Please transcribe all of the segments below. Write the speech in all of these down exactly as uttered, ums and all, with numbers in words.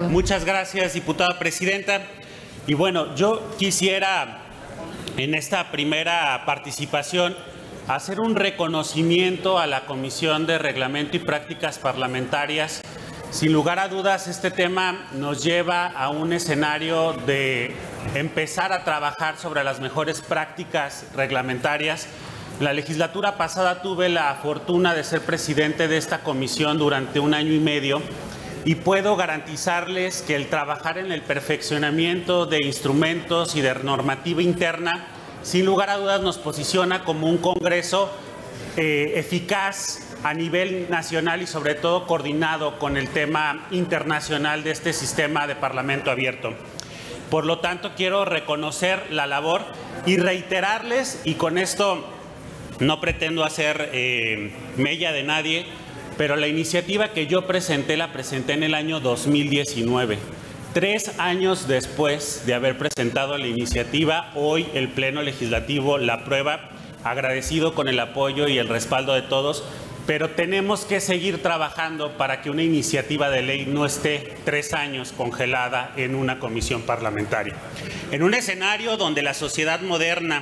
Muchas gracias, diputada presidenta. Y bueno, yo quisiera en esta primera participación hacer un reconocimiento a la Comisión de Reglamento y Prácticas Parlamentarias. Sin lugar a dudas, este tema nos lleva a un escenario de empezar a trabajar sobre las mejores prácticas reglamentarias. La legislatura pasada tuve la fortuna de ser presidente de esta comisión durante un año y medio y puedo garantizarles que el trabajar en el perfeccionamiento de instrumentos y de normativa interna, sin lugar a dudas, nos posiciona como un Congreso eh, eficaz a nivel nacional y sobre todo coordinado con el tema internacional de este sistema de Parlamento abierto. Por lo tanto, quiero reconocer la labor y reiterarles, y con esto no pretendo hacer eh, mella de nadie, pero la iniciativa que yo presenté la presenté en el año dos mil diecinueve. Tres años después de haber presentado la iniciativa, hoy el Pleno Legislativo la aprueba, agradecido con el apoyo y el respaldo de todos, pero tenemos que seguir trabajando para que una iniciativa de ley no esté tres años congelada en una comisión parlamentaria. En un escenario donde la sociedad moderna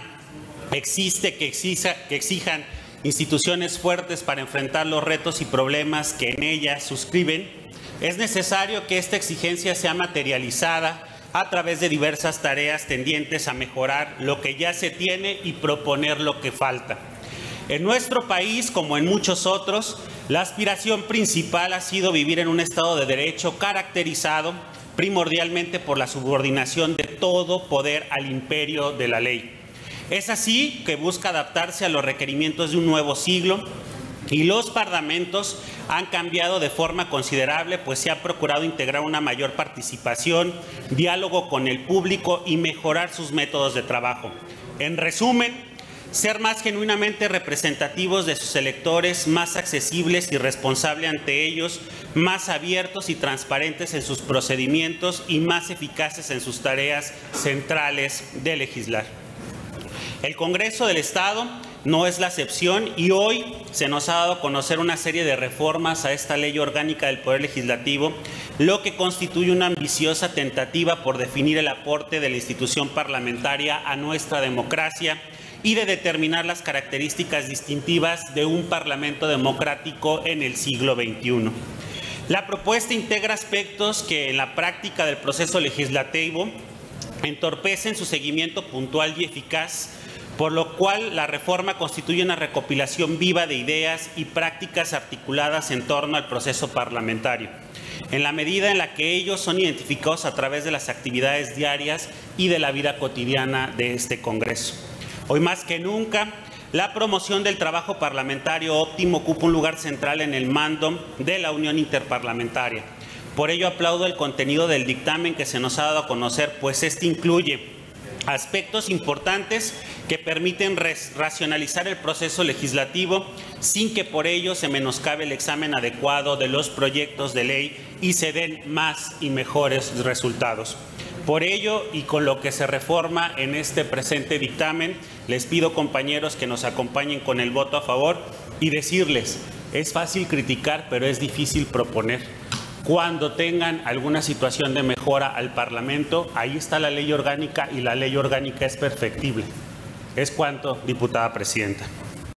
existe que, exija, que exijan instituciones fuertes para enfrentar los retos y problemas que en ellas suscriben, es necesario que esta exigencia sea materializada a través de diversas tareas tendientes a mejorar lo que ya se tiene y proponer lo que falta. En nuestro país, como en muchos otros, la aspiración principal ha sido vivir en un Estado de Derecho caracterizado primordialmente por la subordinación de todo poder al imperio de la ley. Es así que busca adaptarse a los requerimientos de un nuevo siglo y los parlamentos han cambiado de forma considerable, pues se ha procurado integrar una mayor participación, diálogo con el público y mejorar sus métodos de trabajo. En resumen, ser más genuinamente representativos de sus electores, más accesibles y responsables ante ellos, más abiertos y transparentes en sus procedimientos y más eficaces en sus tareas centrales de legislar. El Congreso del Estado no es la excepción y hoy se nos ha dado a conocer una serie de reformas a esta Ley Orgánica del Poder Legislativo, lo que constituye una ambiciosa tentativa por definir el aporte de la institución parlamentaria a nuestra democracia y de determinar las características distintivas de un parlamento democrático en el siglo veintiuno. La propuesta integra aspectos que en la práctica del proceso legislativo entorpecen su seguimiento puntual y eficaz, por lo cual la reforma constituye una recopilación viva de ideas y prácticas articuladas en torno al proceso parlamentario, en la medida en la que ellos son identificados a través de las actividades diarias y de la vida cotidiana de este Congreso. Hoy más que nunca, la promoción del trabajo parlamentario óptimo ocupa un lugar central en el mando de la Unión Interparlamentaria. Por ello aplaudo el contenido del dictamen que se nos ha dado a conocer, pues este incluye aspectos importantes que permiten racionalizar el proceso legislativo sin que por ello se menoscabe el examen adecuado de los proyectos de ley y se den más y mejores resultados. Por ello, y con lo que se reforma en este presente dictamen, les pido, compañeros, que nos acompañen con el voto a favor y decirles, es fácil criticar, pero es difícil proponer. Cuando tengan alguna situación de mejora al Parlamento, ahí está la ley orgánica y la ley orgánica es perfectible. Es cuanto, diputada presidenta.